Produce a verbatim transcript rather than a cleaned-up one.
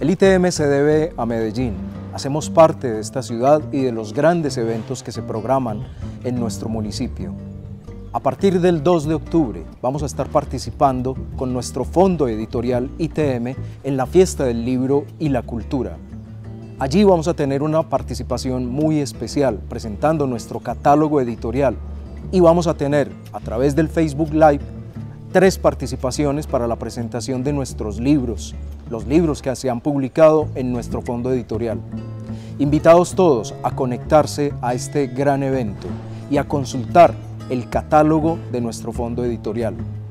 El I T M se debe a Medellín. Hacemos parte de esta ciudad y de los grandes eventos que se programan en nuestro municipio. A partir del dos de octubre vamos a estar participando con nuestro fondo editorial I T M en la Fiesta del Libro y la Cultura. Allí vamos a tener una participación muy especial presentando nuestro catálogo editorial y vamos a tener a través del Facebook Live tres participaciones para la presentación de nuestros libros, los libros que se han publicado en nuestro fondo editorial. Invitados todos a conectarse a este gran evento y a consultar el catálogo de nuestro fondo editorial.